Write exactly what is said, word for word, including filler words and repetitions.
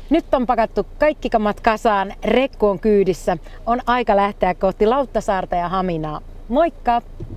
Nyt on pakattu kaikki kamat kasaan, rekku on kyydissä. On aika lähteä kohti Lauttasaarta ja Haminaa. Moikka!